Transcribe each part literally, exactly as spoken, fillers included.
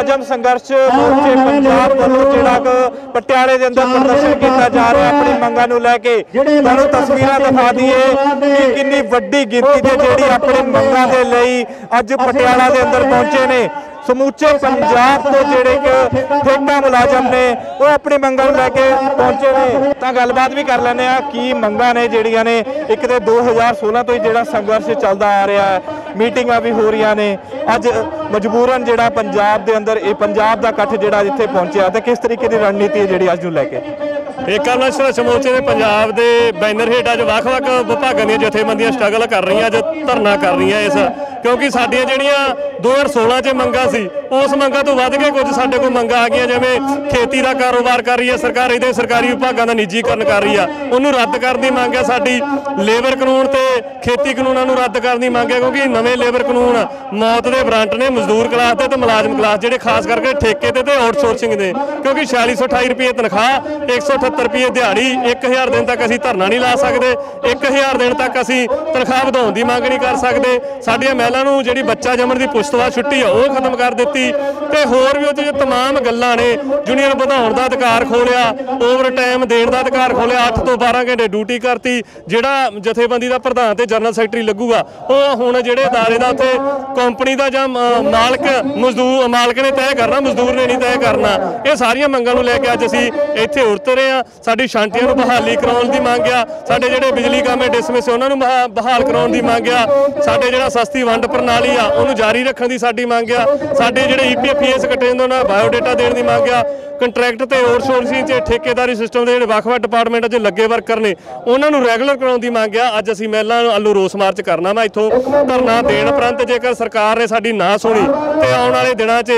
मुलाजम संघर्ष मोर्चे पंजाब वालों जिहड़ा पटियाले दे अंदर प्रदर्शन किया जा रहा है अपनी मंगां नूं लैके तुहानूं तस्वीरां दिखा दईए कि कितनी वड्डी गिनती दे जिहड़ी अपनी मंगां दे लई अज पटियाला दे अंदर पहुंचे ने। समूचे पंजाब तो जिहड़े ठेका मुलाजम ने वो अपनी मंगां नूं लैके पहुंचे ने। तां गलबात भी कर लैंदे आ की मंगां ने जिहड़ियां ने एक तो दो हज़ार सोलह तो ही जिहड़ा संघर्ष चलदा आ रहा है, मीटिंगां भी हो रही ने। अज मजबूरन जिहड़ा पंजाब दे अंदर ये पंजाब दा इकट्ठ जिहड़ा जिथे पहुंचा तो किस तरीके की रणनीति है जिहड़ी अज नूं लैके एकता संघर्ष मोर्चे ने पंजाब के बैनर हेठ अज ਵੱਖ-ਵੱਖ विभागों दी जथेबंदियां स्ट्रगल कर रही अज धरना कर रही इस क्योंकि साडियां ਜਿਹੜੀਆਂ दो हज़ार सोलह च मंगां सी उस मंगां तो वध के कुछ साडे कोल मंगां आ गईਆਂ जिवें खेती का कारोबार कर रही है सरकार इहदे सरकारी विभागों का निजीकरण कर रही है उन्होंने रद्द करने की मंग है। साडी लेबर कानून ते खेती कानूनों को रद्द करने की मंग है क्योंकि नवे लेबर कानून मौत के वारंट ने मजदूर क्लास के मुलाजम क्लास जिहड़े खास करके ठेके ते ते आउटसोर्सिंग दे क्योंकि छियाली सौ अठाई रुपये तनख्वाह एक सौ अठहत्तर रुपये दिहाड़ी एक हज़ार दिन तक असीं धरना नहीं ला सकते, एक हज़ार दिन तक असीं तनख्वाह वधाउण की मंग नहीं कर सकते। साडियां महिलां नूं जिहड़ी बच्चा जमण की पुश्तवा छुट्टी है वो खत्म कर दी ते होर भी उह तमाम गल्लां ने यूनियन वधाउण दा अधिकार खोलिया, ओवर टाइम देण दा अधिकार खोलिया, अठ तो बारह घंटे ड्यूटी करती। जिहड़ा जथेबंदी का प्रधान ते जनरल सैकटरी लगूगा वो हुण जिहड़े अदारे दा उत्थे कंपनी का जां मालक मजदूर मालक ने तय करना, मजदूर ने नहीं तय करना। ये सारियां मंगां नूं लैके अज असीं इत्थे उतरे आ। साडी शांतियां नूं बहाली कराउण दी मंग आ, साडे जिहड़े बिजली कामे डिसमिस उहनां नूं बहाल कराउण दी मंग आ, साडे जिहड़ा सस्ती वंड प्रणाली आ उहनूं जारी रखण दी साडी मंग आ, साडे जिहड़े E P F E S कट्टे जांदे उहनां बायोडेटा देण दी मंग आ, कंट्रैक्ट ते आउटसोर्सिंग ते ठेकेदारी सिस्टम दे जिहड़े ਵੱਖ-ਵੱਖ डिपार्टमेंट 'ਚ ਲੱਗੇ वर्कर ने उहनां नूं रैगूलर कराउण दी मंग आ। अज असीं महिलां ਵੱਲੋਂ रोस मार्च करना मैं इत्थों धरना देण उपरंत जेकर सरकार ने साडी ना सुणी ते आउण वाले दिनां 'ਚ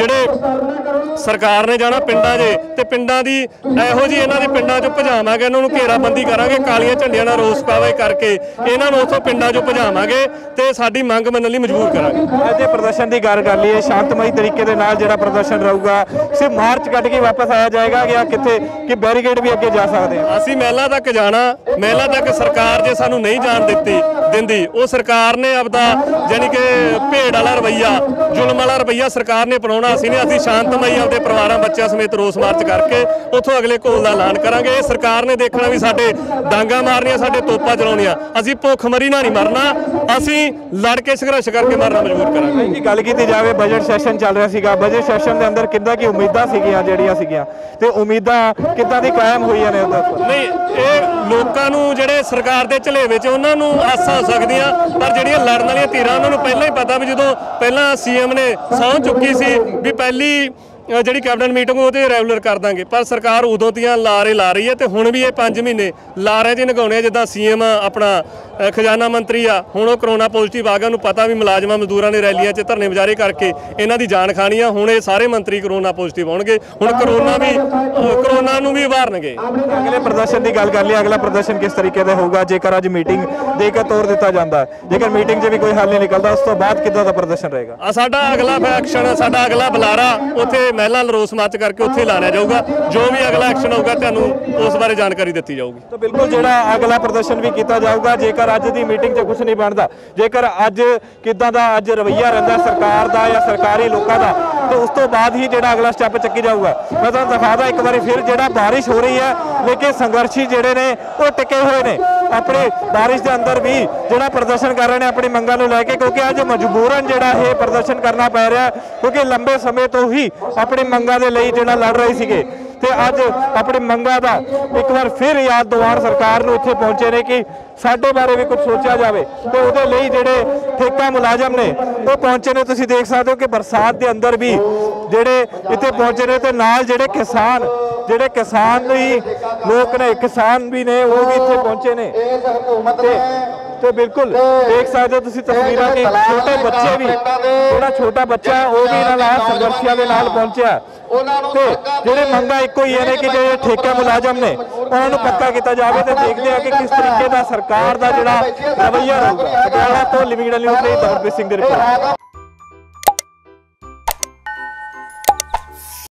ਜਿਹੜੇ सरकार ने जाना पिंडां 'ਚ ते पिंडां दी ਇਹੋ जी इन्हां दी पिंडां 'ਚੋਂ ਭਜਾਵਾਂਗੇ, इन्हां नूं घेराबंदी करांगे, कालियां झंडियां नाल रोस पावे करके इन्हां नूं उत्थों पिंडां 'चों भजावांगे ते साडी मंग मनण लई मजबूर करांगे। अज प्रदर्शन की गल कर लईए शांतमई तरीके दे नाल जिहड़ा प्रदर्शन रहूगा, सिर्फ मार्च कट के वापस आया जाएगा या कित्थे कि बैरीकेड भी अगे जा सकते हैं? असीं महिला तक जाना, महिला तक सरकार जे सानूं नहीं जाण दित्ती दिंदी वो सरकार ने आपदा जानी कि भेड़ वाला रवैया जुल्म वाला रवैया सरकार ने अपनाउणा। असीं ने असीं शांतमई अपने परिवारां बच्चों समेत रोस मार्च करके उत्थों अगले घोल का ऐलान करांगे। सरकार ने देखना भी साडे डांगा मारनियां, साडे तोपां चलाउणियां, असीं भुखमरी नाल नहीं मरना, असीं लड़ के संघर्ष करके मरना मजबूर करांगे। गल कीती जावे बजट सैशन चल रहा सीगा, बजट सैशन के अंदर किद्दां की उम्मीदां सीगियां जिहड़ियां सीगियां ते उम्मीदां किद्दां दी कायम होईयां ने? नहीं ये लोकां नूं जिहड़े सरकार दे झलेवे च उन्हां नूं आसां हो सकदियां पर जिहड़ियां लड़न वालियां धीरां उन्हां नूं पहिलां ही पता भी जदों पहिलां सी एम ने सौं चुकी सी भी पहली जी कैबिनेट मीटिंग वो रेगूलर कर देंगे पर सरकार उदों दियां लारे ला रही है तो हुण भी ये पाँच महीने लारे च नगाउणे जिद्दां सी एम अपना खजाना मंत्री आ हुण वो करोना पॉजिटिव आ गया, उन्होंने पता भी मुलाजमां मजदूरां ने रैलियां च धरने मुजाहरे करके इन्हां दी जान खानी आ। हुण ये सारे मंत्री करोना पॉजिटिव होणगे, हुण करोना भी करोना नूं भी उभारनगे। अगले प्रदर्शन की गल कर लिया, अगला प्रदर्शन किस तरीके का होगा जेकर अज मीटिंग देकर तोड़ दिता जाता है, जेकर मीटिंग से भी कोई हल नहीं निकलता उस तो बाद किद्दां दा प्रदर्शन रहेगा? साडा अगला एक्शन साडा अगला बुलारा उत्थे महिला रोस मार्च करके उत्थे लाया जाऊगा, जो भी अगला एक्शन होगा तुहानूं उस बारे जानकारी दी जाऊगी। तो बिल्कुल जिहड़ा अगला प्रदर्शन भी किया जाऊगा जेकर अज की मीटिंग च कुछ नहीं बनता, जेकर अज किद्दां दा अज रवैया रहिंदा सरकार का या सरकारी लोगों का तो उस तो बाद ही जिहड़ा अगला स्टैप चुकी जाऊगा। मैं तुहानूं दिखादा एक बार फिर जिहड़ा बारिश हो रही है लेकिन संघर्षी जिहड़े ने वो टिके हुए ने अपने बारिश के अंदर भी जिहड़ा प्रदर्शन कर रहे हैं अपनी मंगां नूं लैके, क्योंकि अज मजबूरन जिहड़ा ये प्रदर्शन करना पै रहा क्योंकि लंबे समय तो ही अपनी मंगां दे लई जिहड़ा लड़ रहे सीगे ते अज अपनी मंगां दा एक बार फिर याद दिवाउण सरकार नूं इत्थे पहुंचे ने कि साडे बारे भी कुछ सोचा जाए तो उहदे लई जिहड़े ठेका मुलाजम ने वो पहुंचे ने। तुसीं देख सकते हो कि बरसात के अंदर भी जिहड़े इत्थे पहुंचे ने ते नाल जिहड़े किसान जिहड़े किसान भी लोग ने किसान भी ने वो भी इत्थे पहुंचे ने ते तो बिल्कुल देख सकते हो तुसीं तस्वीरां कि छोटे बच्चे भी जिहड़ा छोटा बच्चा है वो भी इन्हां नाल संघर्षियां दे नाल पहुंचिया ते जिहड़े मंगां इक्को ही ने कि जिहड़े ठेका मुलाजम ने उन्हां नूं पक्का किया जाए तो देखते हैं कि किस तरीके का सरकार का जिहड़ा रवैया रहूगा। पटियाला तो लिविंग न्यूज़ ਲਈ ਦਵਰਪ੍ਰੀਤ ਸਿੰਘ ਦੀ रिपोर्ट।